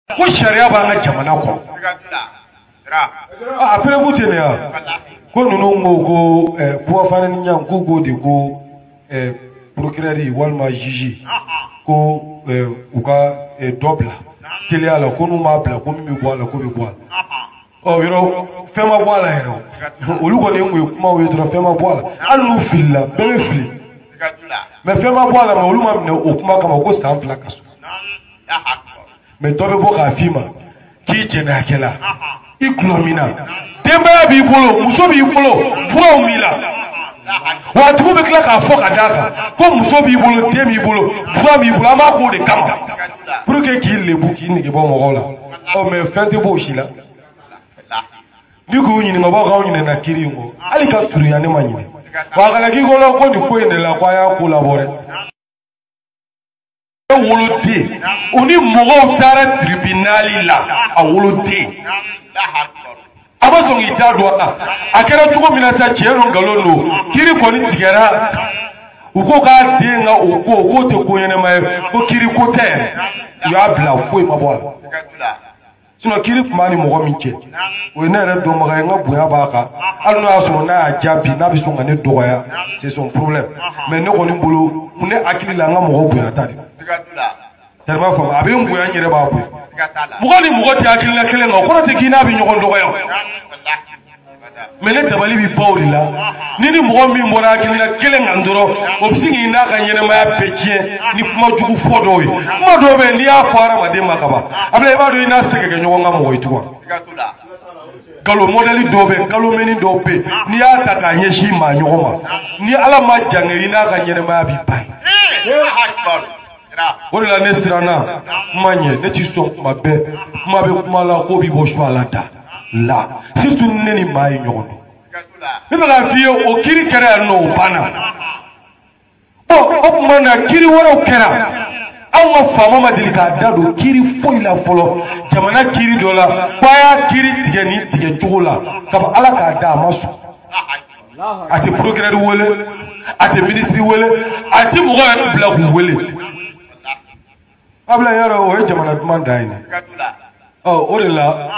ko sharia ba nga jamana ko après vous tenez ko nunu ngo ko pour faire ni nyam ko go de ko procureur walma juge ko uka double télé ala ko nu ma bla ko mi boala ko mi boala oh yoro fema boala yero olu ko ne ngo kuma o yoro fema boala anu filla bele fili mais fema boala ma olu ma ne o kuma kama ko stand la kaso mais dobe bo ka fima ki jena kela iklomina demba bi bolo muso bi bolo fo mila wa tubu be kla ka fo ka daka ko muso bi bolo temi bolo fo bi bolo ama ko de kama pour que ki lebu ki ni ke bo mo la o me fente bo shila ni ko nyini ma ba ka nyini na kiri ngo ali ka suru ya ne manyini wa kala ki golo ko di ko ende la kwa ya collaborer wolote oni mogo tara tribunal la a wolote abaso ngita do akera tuko minasa chero ngalono kiri ko ni tigera uko ka denga uko te ko yene mai ko kiri ko te ya bla foi mabwa sino kiri kuma ni mogo minche o ne re do maga nga buya baka alno aso na jabi na biso ngane doya c'est son problème mais ne ko ni bulu ne akili la nga mogo buya tadi tellement fam abi mbuya nyere ba bu mugani mugoti akili la kele ngo ko te kina bi nyogon doya mais ne tabali bi pawri la nini mugo mi mbona akili la kele ngandoro obsingi na ka nyene ma pechie ni kuma jugu fodo yi ma do be ndi afara ma de makaba abla ba do ina sege ke nyogon ngam moy tuwa kalo modeli dobe kalo meni dobe ni ya taka nyeshi ma nyogoma ni ala ma jange ina ka nyene ma bi pai o de la ne sirana manye ne ti so kuma be kuma la ko bi bo shwa la da la surtout ne ni mai nyogon ne la vie o kiri kera no bana o kuma na kiri woro kera awa fama madilika dado kiri foi la folo jamana kiri dola baya kiri tigeni tige jogola kaba ala ka da masu ati procureur wele ati ministre wele ati mo ga bla ku wele abla yaro o jamana manda ina o de la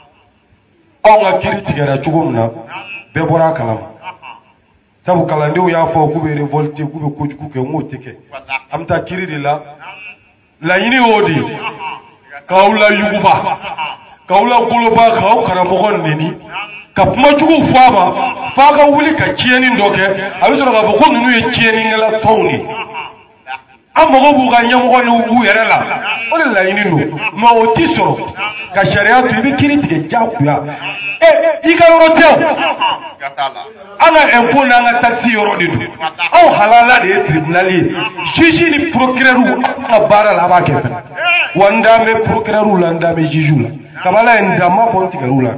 onga kiri tigera jogomna be bora kalama sabu kalande ya fo ku be revolte ku be ko ke ngoteke amta kiri de la yini odi kaula yuguba kaula goloba kaw karamogon neni kapma jugu fama faga wuli ka cieni ndoke abisoro ka ko nunu ye cieni ngala tawni amogo buga nyamogo no wu yere la o la yini no ma o tisoro ka sharia tu bi kiri tige jakuya ika rotel ana impona nga taxi yoro didu aw halala de tribunali juge ni procureur na bara la ba kefen wanda me procureur la nda me juge la kabala ndama ponti garula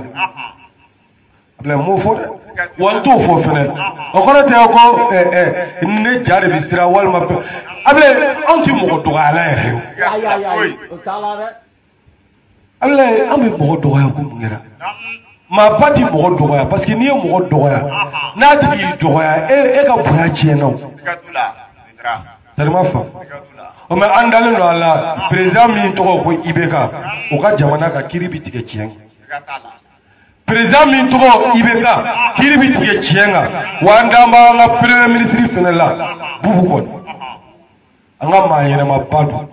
abla mo fo wanto fo fene okono te ko ne jare bisira wal ma abla anti mo do ala re o talare abla ambi mo do ya ko ngera ma pati mo do ya parce que ni mo do ya na ti do ya e ka buya chieno tellement fa o me andale no ala président mi to ko ibeka o ka jamana ka kiribi tige chien président mi to ibeka kiribi tige chienga wanda ma nga premier ministre fenela bubu ko anga ma yena ma padu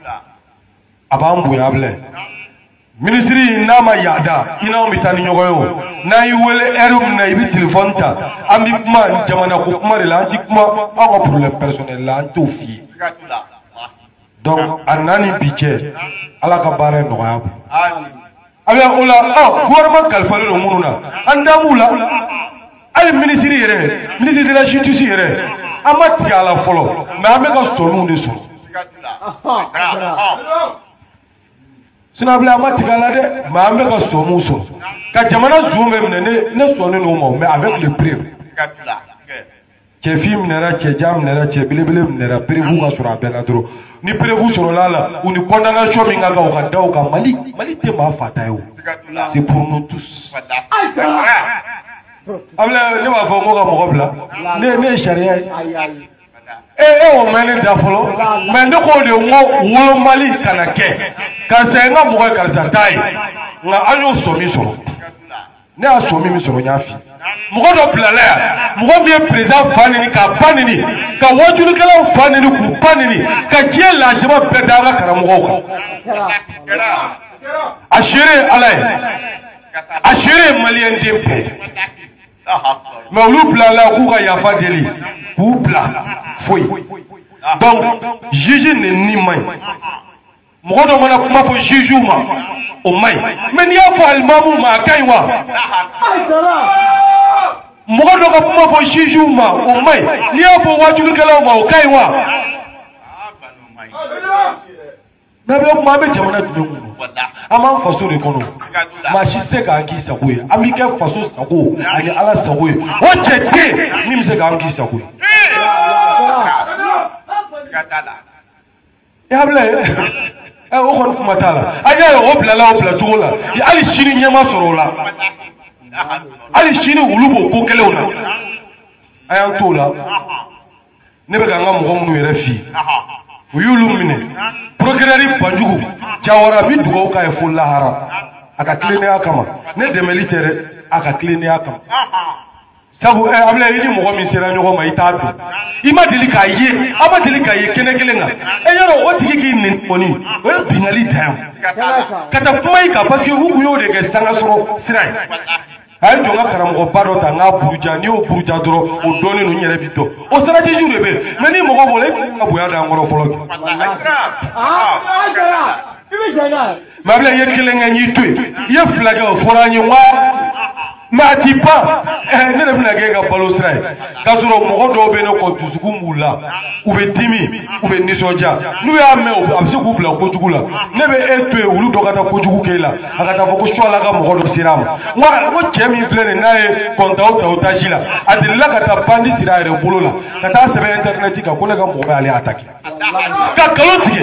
abambu ya ble ministry nama yada ina mitani nyogoyo na yiwele erum na ibi telephone ta ambi kuma jamana ko kuma la anti kuma awa pour le personnel la anto fi donc anani biche ala ka bare no ya amin ala ola gouvernement kalfale no mununa andamula ay ministry yere ministre de la justice yere amati ala folo mais ameka sonu de so sinabla matigala de ma me ka somuso ka jamana zume ne sonu no mo mais avec le preuve che film nera che jam nera che bilibili nera preuve ka sura bela dro ni preuve sur la ou ni condamnation mi nga ka daw ka mali te ma fata yo c'est pour nous tous abla ne ma fo mo ka mo bla ne sharia on mène d'afolo, mais nous on est au Mali Kanake, quand c'est un mouvement Kalzataï, on a un sommet sur ne a sommet sur Yafi. Mouro Plala, Mouro bien présent Fanini, Kapanini, Kawajulukala Fanini, Panini, Kakiel la Jama Pedara Karamoka. Assuré Alain, assuré Malien Dempé. Mais on Plala, Oura Yafa Deli, Oupla. Donc, Gigi n'est ni main. Moi, on a pas pour Gigi au main. Mais il y a pas le mamou ma caïwa. Moi, on a pas pour Gigi au main. Il y a pour voir du calama au caïwa. Mais on m'a mis à Aman faso de kono. Machi seka anki sakwe. Amike faso sako. Ani ala sakwe. Ochete. Mimi seka anki sakwe. Yable. O ko matala. Aya o blala o bla tola. Ali shini nyama sorola. Ali shini ulubo ko kele ona. Aya tola. Nebe kanga mo mu yere fi. Uyulu mine. Procureur Banjugu. Jawara bi dugo ka e fulla haram. Aka cleaner akama. Ne demeli tere aka cleaner akama. Sabu abla yini mo mi sera nyogo ma itatu. Ima delika ye, ama delika ye kene kelenga. Yoro o tigi ki ni moni. O binali time. Kata kuma ika parce que huku yo de ke sanga soro sirai. Ay jonga karamo paro ta nga buruja ni o buruja doro o doni no nyere bito. O sera ti jure be. Meni mo ko bole nga buya da ngoro folo. Mabla ye kelenga ni tue. Ye flaga o fora ni wa. Ma ti pas ne le bina gega balo sray ka soro mo do be no ko tusuku mula u be dimi u be nisoja nu ya me o abse ku bla ko jugula ne be etwe wulu do kata ko jugu kela akata ko shola ga mo do siram wa ko chemi plene nae konta o ta jila adilla kata pandi sirare bolola kata sebe internet ka ko le ga mo ba ali attaque ka kalotike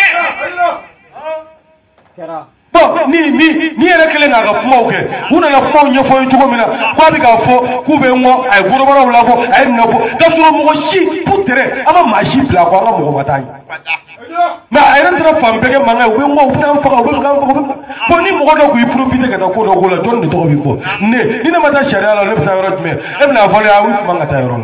bon ni yɛrɛ kelen n'a ka kumaw kɛ u nana kumaw ɲɛfɔ ye cogo min na k'a bɛ k'a fɔ k'u bɛ ŋɔ a ye gorobaraw labɔ a ye nin labɔ k'a sɔrɔ mɔgɔ si pour terrain an ka maa si bila ko an ka mɔgɔ ma taa ɲɛ mais a yɛrɛ taara fan bɛɛ kɛ mankan ye u bɛ ŋɔ u bɛ t'an faga u bɛ k'an faga bon ni mɔgɔ dɔ k'i profiter ka taa ko dɔ k'o la jɔn de tɔgɔ bɛ fɔ ni ne ma taa sariya la ne bɛ taa yɔrɔ jumɛn e bɛna fɔ ne a u tun man ka taa yɔrɔ la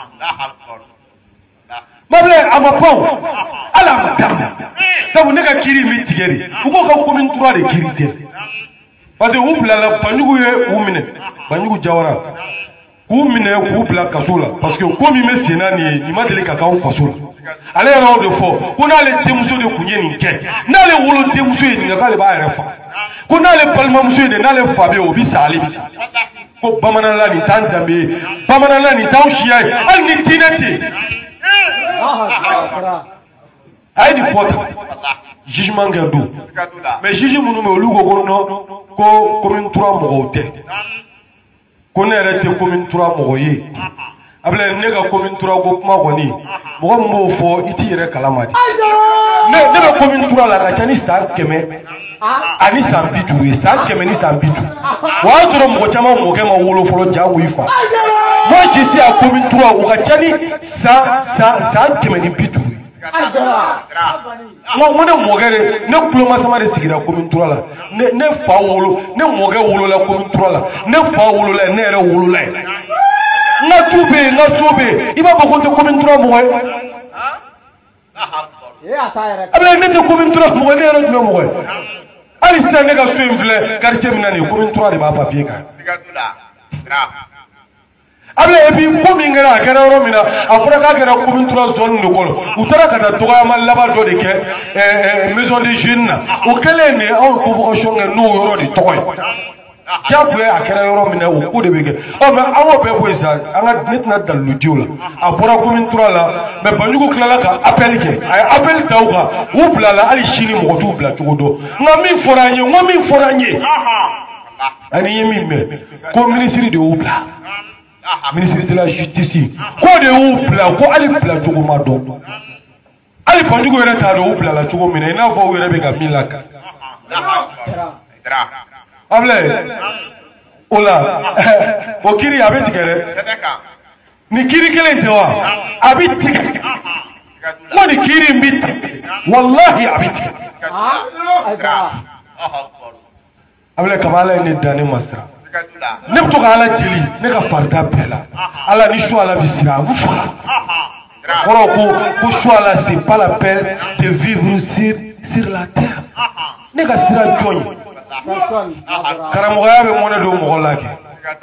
mabile a ma pan ala ma daminɛ sabu ne ka kiri mi tigɛ de u ko ka commune 3 de kiri tɛ parce que u bilala Banjugu ye u minɛ Banjugu Jawara k'u minɛ k'u bila kaso la parce que ko min bɛ sen na nin ye nin ma deli ka k'anw faso la ale yɛrɛ y'o de fɔ ko n'ale denmuso de tun ye nin kɛ n'ale wolo denmuso ye nin kɛ k'ale b'a yɛrɛ fa ko n'ale balimamuso ye de n'ale fa bɛ yen o bɛ sa ale bɛ sa ko bamananla nin t'an danbe ye bamananla nin t'anw siya ye hali ni diinɛ tɛ a ye nin fɔ tan jugement kɛ don mais juge minnu bɛ olu ko non ko commune 3 mɔgɔw tɛ ko ne yɛrɛ tɛ commune 3 mɔgɔ ye a bɛ ne ka commune 3 ko kuma kɔni mɔgɔ min b'o fɔ i t'i yɛrɛ kalama de ne bɛ commune 3 la ka ca ni san 100 ani san 50 ye san 100 ni san 50 o y'a sɔrɔ mɔgɔ caman mɔkɛ ma wolo fɔlɔ jango i fa moi je suis à commune 3 o ka ca ni san 100 ni 50 ye ne mɔkɛ de ne kuloma sama de sigira commune 3 la ne fa wolo ne mɔkɛ wolola commune 3 la ne fa wolola ne yɛrɛ wolola ye n ka tu bɛ yen n ka so bɛ yen i b'a fɔ ko n tɛ commune 3 mɔgɔ ye a bɛ ne tɛ commune 3 mɔgɔ ye ne yɛrɛ tun bɛ mɔgɔ ye hali sisan ne ka so in filɛ quartier min na nin ye commune 3 de b'a papier kan a bɛ et puis ko min kɛra a kɛra yɔrɔ min na a fɔra k'a kɛra commune 3 zone de kɔnɔ u taara ka taa dɔgɔyama laban dɔ de kɛ maison de jeunes na o kɛlen de anw convocation kɛ n'o yɔrɔ de tɔgɔ ye jagoya a kɛra yɔrɔ min na o ko de bɛ kɛ mais an k'o bɛɛ bɔ yen sa an ka ne tɛna dalilu di o la a bɔra commune 3 la mais Banjugu tilala ka appel kɛ a ye appel da o kan u bilala hali sini mɔgɔ t'u bila cogo dɔn nka min fɔra an ye n ko min fɔra an ye ani ye min mɛn ko ministre de y'u bila ministre de la justice ko de y'u bila ko hali bila cogo ma dɔn hali Banjugu yɛrɛ t'a dɔn u bilala cogo min na i n'a fɔ u yɛrɛ bɛ ka min lakan ablaye o la o kiri a bɛ tigɛ dɛ ni kiri kelen tɛ wa a bɛ tigɛ ko ni kiri in bɛ tigɛ wallahi a bɛ tigɛ a bɛ kaba ala ye ne dan ne ma siran ne bɛ to ka ala deli ne ka farida bɛɛ la ala ni su ala bɛ siran a bɛ faga kɔrɔ ko su ala c'est pas la peine de vivre sur la terre ne ka sira jɔn ye karamɔgɔya bɛ mɔnɛ don mɔgɔ la kɛ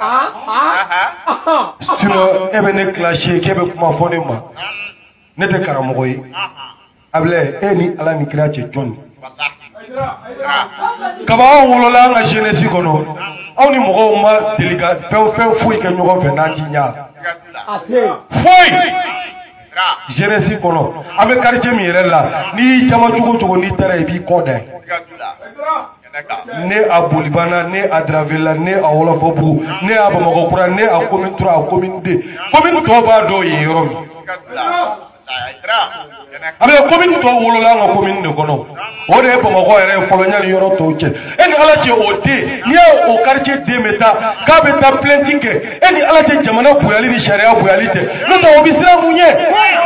sinon e bɛ ne clasher k'e bɛ kuma fɔ ne ma ne tɛ karamɔgɔ ye a bɛ e ni ala ni kira cɛ jɔn kaba anw wolola an ka jeunesse kɔnɔ aw ni mɔgɔw ma deli ka fɛn foyi kɛ ɲɔgɔn fɛ n'an ti ɲa foyi jeunesse kɔnɔ an bɛ quartier min yɛrɛ la n'i y'i jama cogo cogo n'i taara i b'i kɔ da ne a Bolibana ne a Dravela ne a Wolofabugu ne a Bamakɔkura ne a commune 3 a commune 2 commune tɔw b'a dɔn yen yɔrɔ min a bɛ commune tɔw wolola an ka commune de kɔnɔ o de ye Bamakɔ yɛrɛ ye fɔlɔ ɲani yɔrɔ tɔw cɛ e ni ala cɛ o den n'i ye o quartier den bɛ taa k'a bɛ taa plainte kɛ e ni ala cɛ jamana bonyali ni sariya bonyali tɛ n'o tɛ o bɛ siran mun ye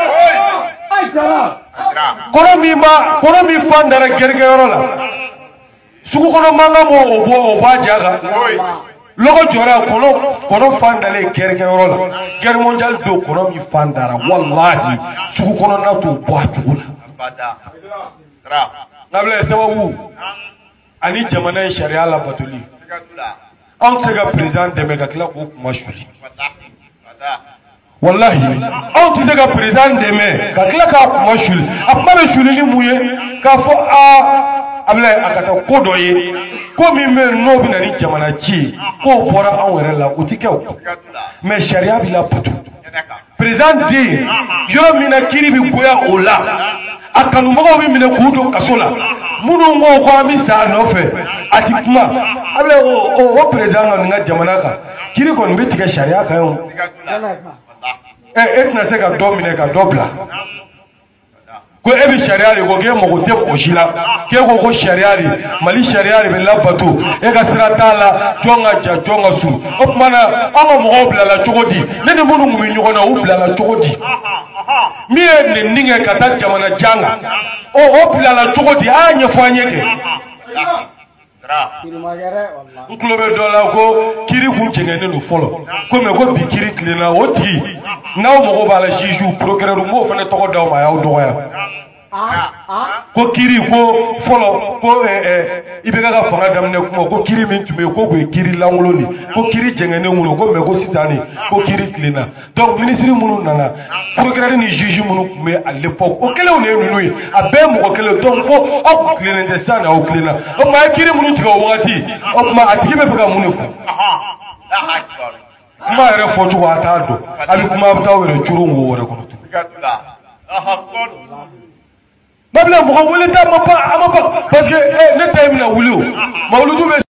kɔnɔ min fan dara gɛrɛgɛrɛyɔrɔ la sugu kɔnɔ mankan b'o o b'a ja kan lɔgɔ jɔra kɔnɔ fan dalen gɛrɛgɛrɛyɔrɔ la guerre mondiale don kɔnɔ min fan dara wallahi sugu kɔnɔ na t'o bɔ a cogo la n'a bɛ sababu ani jamana in sariya labatoli anw tɛ se ka président dɛmɛ ka tila k'o kuma suli wallahi anw tɛ se ka président dɛmɛ ka tila k'a kuma suli a kuma bɛ suli ni mun ye k'a fɔ a bɛ a ka taa ko dɔ ye ko min bɛ yen n'o bɛ na ni jamana ci ye k'o bɔra anw yɛrɛ la o tɛ kɛ o mais sariya bɛ labato président den yɔrɔ min na kiiri bɛ goya o la a kanubagaw bɛ minɛ k'u don kaso la minnu ko ko an bɛ sa a nɔfɛ a ti kuma a bɛ o président ka nin ka jamana kan kiiri kɔni bɛ tigɛ sariya kan o e tɛna se ka dɔ minɛ ka dɔ bila ko e bɛ sariya de ko k'e mago tɛ o si la k'e ko ko sariya de Mali sariya de bɛ labato e ka sira t'a la jɔn ka ja jɔn ka su o tuma na an ka mɔgɔw bilala cogo di ne ni minnu tun bɛ ɲɔgɔn na u bilala cogo di min ye nin kɛ ka taa jamana jan kan o bilala cogo di a y'a ɲɛfɔ an ye kɛ n tulo bɛ dɔ la ko kiiri kun jɛngɛnnen don fɔlɔ ko mɛ ko bi kiiri tilenna o tigi n'aw mago b'a la juge procureur n b'o fana tɔgɔ d'aw ma a y'aw dɔgɔya ko kiiri ko fɔlɔ ko i bɛ ka fanga daminɛ kuma ko kiiri min tun bɛ yen ko kun ye kiiri lankolon de ko kiiri jɛngɛnnen kun don ko mɛ ko sisan de ko kiiri tilenna donc ministre minnu nana procureur ni juge minnu tun bɛ à l'époque o kelenw de ye ninnu ye a bɛɛ ye mɔgɔ kelen donc ko aw kun tilennen tɛ sisan de aw tilenna o tuma a ye kiiri minnu tigɛ o wagati o tuma a tigi bɛ fɛ ka mun de fɔ kuma yɛrɛ fɔcogo a t'a dɔn a bɛ kuma a bɛ taa aw yɛrɛ curu wo wɛrɛ kɔnɔ babila mɔgɔ wele t'a ma ban parce que ne ta ye mina wuli o mawuludu bɛ